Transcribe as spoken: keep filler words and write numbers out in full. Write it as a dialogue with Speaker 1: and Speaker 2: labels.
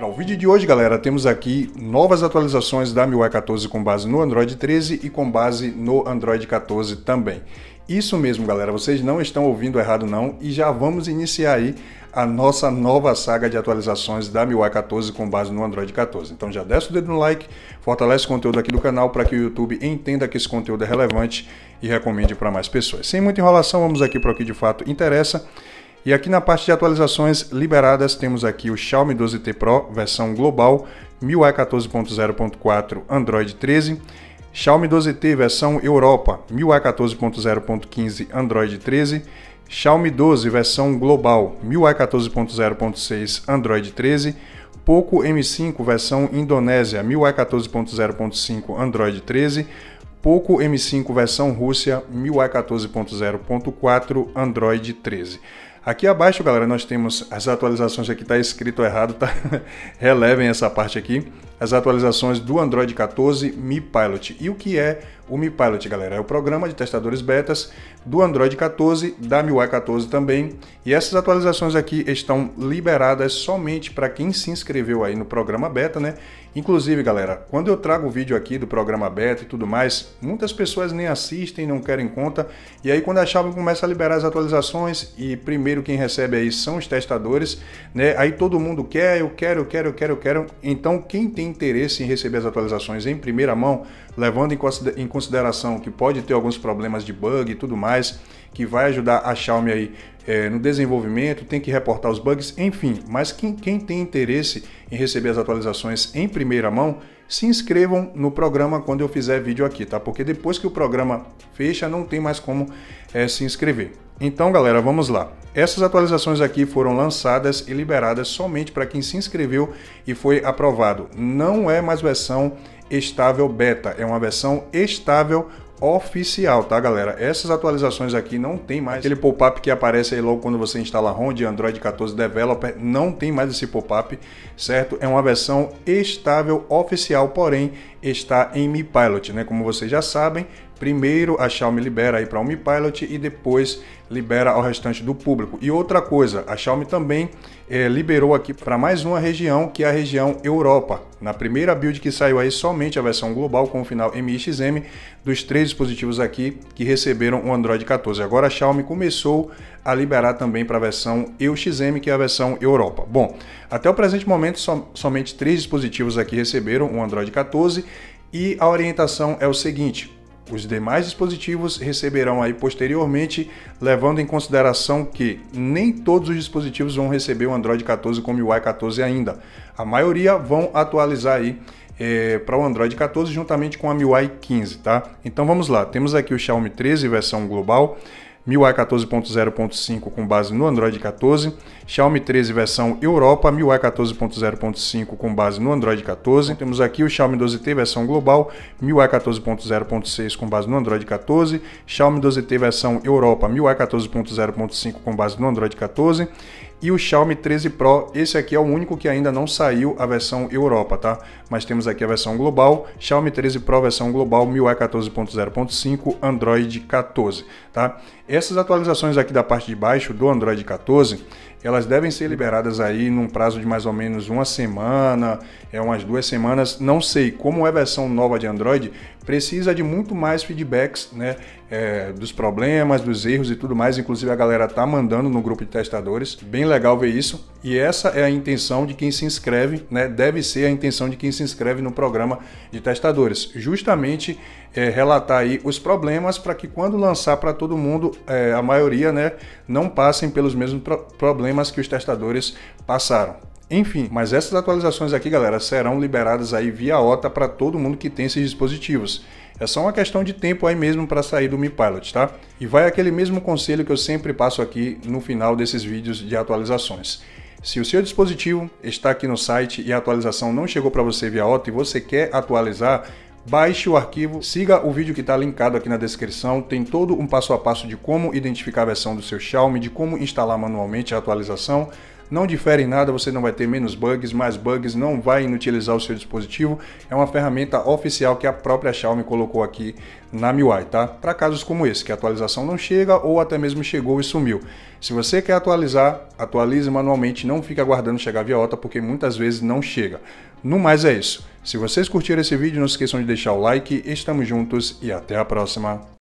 Speaker 1: No vídeo de hoje, galera, temos aqui novas atualizações da M I U I quatorze com base no Android treze e com base no Android quatorze também. Isso mesmo, galera, vocês não estão ouvindo errado não, e já vamos iniciar aí a nossa nova saga de atualizações da M I U I quatorze com base no Android quatorze. Então já desce o dedo no like, fortalece o conteúdo aqui do canal para que o YouTube entenda que esse conteúdo é relevante e recomende para mais pessoas. Sem muita enrolação, vamos aqui para o que de fato interessa. E aqui na parte de atualizações liberadas temos aqui o Xiaomi doze T Pro versão global M I U I quatorze ponto zero ponto quatro Android treze, Xiaomi doze T versão Europa M I U I quatorze ponto zero ponto quinze Android treze, Xiaomi doze versão global M I U I quatorze ponto zero ponto seis Android treze, Poco M cinco versão Indonésia M I U I quatorze ponto zero ponto cinco Android treze, Poco M cinco versão Rússia M I U I quatorze ponto zero ponto quatro Android treze. Aqui abaixo, galera, nós temos as atualizações, aqui está escrito errado, tá? Relevem essa parte aqui. As atualizações do Android quatorze Mi Pilot. E o que é o Mi Pilot, galera? É o programa de testadores betas do Android quatorze, da M I U I quatorze também. E essas atualizações aqui estão liberadas somente para quem se inscreveu aí no programa beta, né? Inclusive, galera, quando eu trago o vídeo aqui do programa beta e tudo mais, muitas pessoas nem assistem, não querem conta. E aí quando a Xiaomi começa a liberar as atualizações e primeiro quem recebe aí são os testadores, né? Aí todo mundo quer, eu quero, eu quero, eu quero, eu quero. Então quem tem interesse em receber as atualizações em primeira mão, levando em consideração que pode ter alguns problemas de bug e tudo mais, que vai ajudar a Xiaomi aí é, no desenvolvimento, tem que reportar os bugs, enfim. Mas quem, quem tem interesse em receber as atualizações em primeira mão, se inscrevam no programa quando eu fizer vídeo aqui, tá? Porque depois que o programa fecha, não tem mais como é, se inscrever. Então, galera, vamos lá. Essas atualizações aqui foram lançadas e liberadas somente para quem se inscreveu e foi aprovado. Não é mais versão estável beta, é uma versão estável oficial, tá, galera? Essas atualizações aqui não tem mais aquele pop-up que aparece aí logo quando você instala ROM de Android quatorze Developer, não tem mais esse pop-up, certo? É uma versão estável oficial, porém está em Mi Pilot, né? Como vocês já sabem, primeiro a Xiaomi libera aí para o Mi Pilot e depois libera ao restante do público. E outra coisa, a Xiaomi também é, liberou aqui para mais uma região, que é a região Europa. Na primeira build que saiu aí, somente a versão global com o final M I X M dos três dispositivos aqui que receberam o Android quatorze. Agora a Xiaomi começou a liberar também para a versão E U X M, que é a versão Europa. Bom, até o presente momento, som, somente três dispositivos aqui receberam o Android quatorze e a orientação é o seguinte: os demais dispositivos receberão aí posteriormente, levando em consideração que nem todos os dispositivos vão receber o Android quatorze com M I U I quatorze ainda. A maioria vão atualizar aí é, para o Android quatorze juntamente com a M I U I quinze, tá? Então vamos lá, temos aqui o Xiaomi treze versão global, M I U I quatorze ponto zero ponto cinco com base no Android quatorze, Xiaomi treze versão Europa, M I U I quatorze ponto zero ponto cinco com base no Android quatorze. Temos aqui o Xiaomi doze T versão global, M I U I quatorze ponto zero ponto seis com base no Android quatorze, Xiaomi doze T versão Europa, M I U I quatorze ponto zero ponto cinco com base no Android quatorze. E o Xiaomi treze Pro, esse aqui é o único que ainda não saiu a versão Europa, tá? Mas temos aqui a versão global, Xiaomi treze Pro versão global, M I U I quatorze ponto zero ponto cinco, Android quatorze, tá? Essas atualizações aqui da parte de baixo do Android quatorze, elas devem ser liberadas aí num prazo de mais ou menos uma semana, é umas duas semanas, não sei. Como é versão nova de Android, precisa de muito mais feedbacks, né, é, dos problemas, dos erros e tudo mais. Inclusive a galera tá mandando no grupo de testadores, bem legal ver isso. E essa é a intenção de quem se inscreve, né, deve ser a intenção de quem se inscreve no programa de testadores, justamente é, relatar aí os problemas para que quando lançar para todo mundo, é, a maioria, né, não passem pelos mesmos pro problemas que os testadores passaram. Enfim, mas essas atualizações aqui, galera, serão liberadas aí via O T A para todo mundo que tem esses dispositivos. É só uma questão de tempo aí mesmo para sair do Mi Pilot, tá? E vai aquele mesmo conselho que eu sempre passo aqui no final desses vídeos de atualizações. Se o seu dispositivo está aqui no site e a atualização não chegou para você via O T A e você quer atualizar, baixe o arquivo, siga o vídeo que está linkado aqui na descrição, tem todo um passo a passo de como identificar a versão do seu Xiaomi, de como instalar manualmente a atualização. Não difere em nada, você não vai ter menos bugs, mais bugs, não vai inutilizar o seu dispositivo. É uma ferramenta oficial que a própria Xiaomi colocou aqui na M I U I, tá? Para casos como esse, que a atualização não chega ou até mesmo chegou e sumiu. Se você quer atualizar, atualize manualmente, não fique aguardando chegar via O T A, porque muitas vezes não chega. No mais é isso. Se vocês curtiram esse vídeo, não esqueçam de deixar o like, estamos juntos e até a próxima.